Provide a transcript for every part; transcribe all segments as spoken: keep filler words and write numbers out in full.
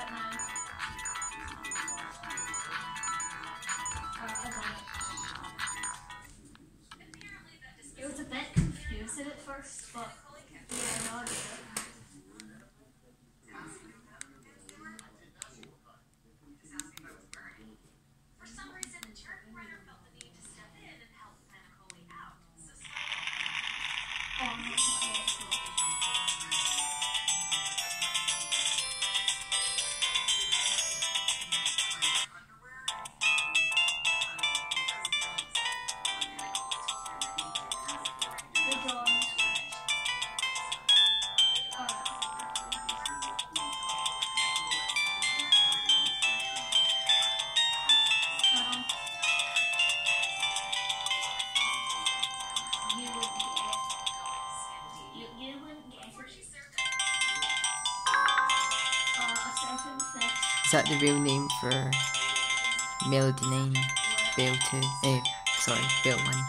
It was a bit confusing at first, but yeah, no, I get it. Is that the real name for Melody nine, Bell two? Eh, sorry, Bell one.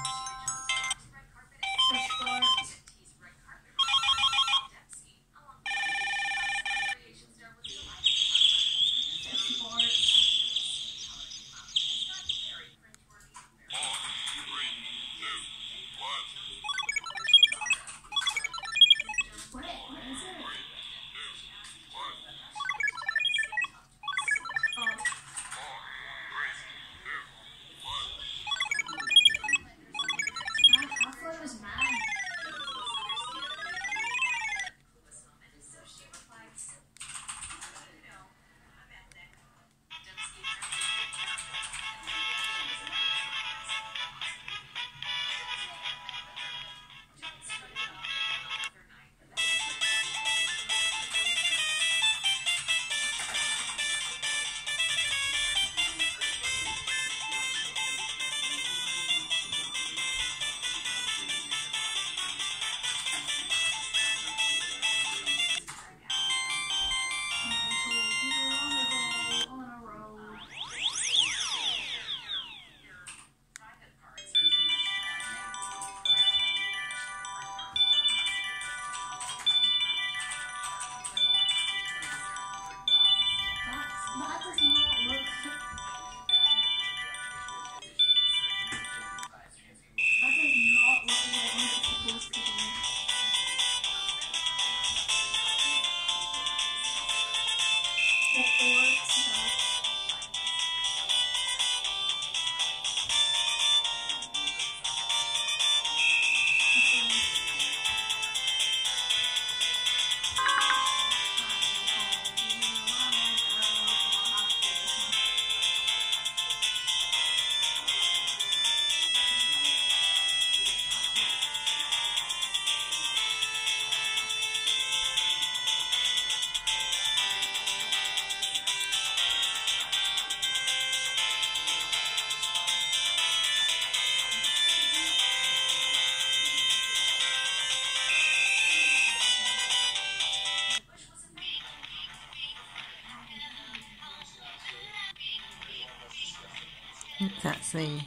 That's the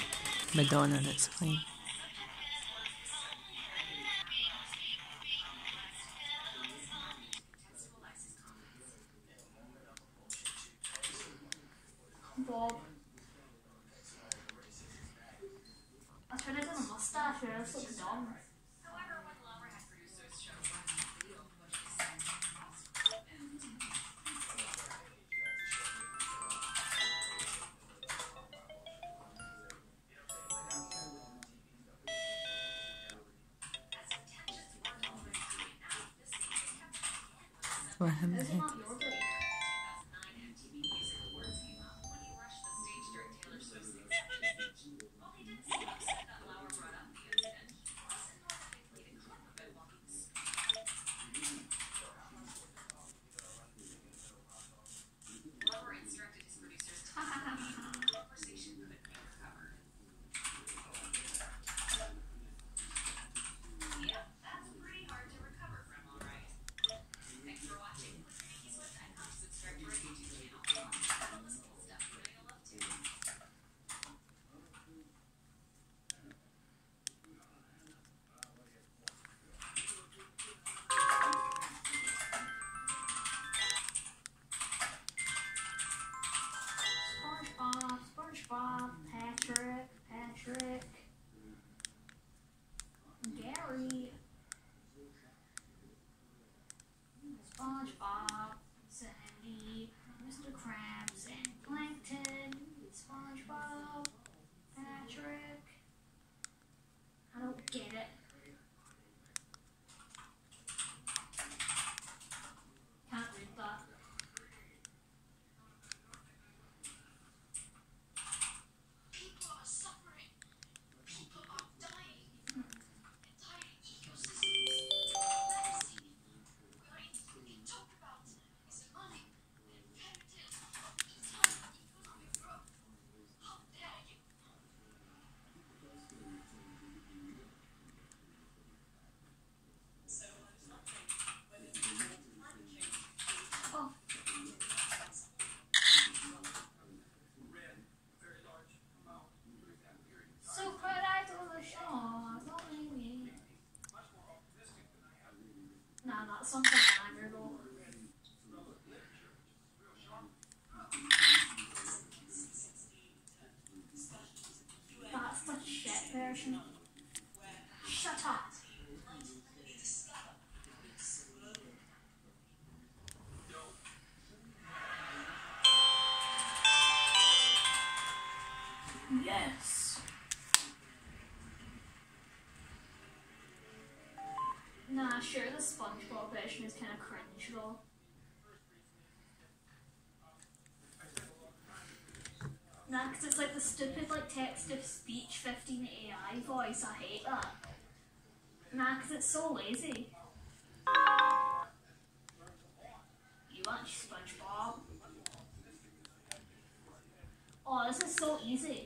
Madonna that's playing. Bob. I was trying to do a mustache, and this looks dumb. What happened? Is it not your day? Nah, that sounds like a banger though. That's the shit version. Shut up. Yes. Nah, sure, the SpongeBob version is kind of cringe though. Nah, because it's like the stupid like text-to-speech fifteen A I voice. I hate that. Nah, because it's so lazy. You want SpongeBob? Oh, this is so easy.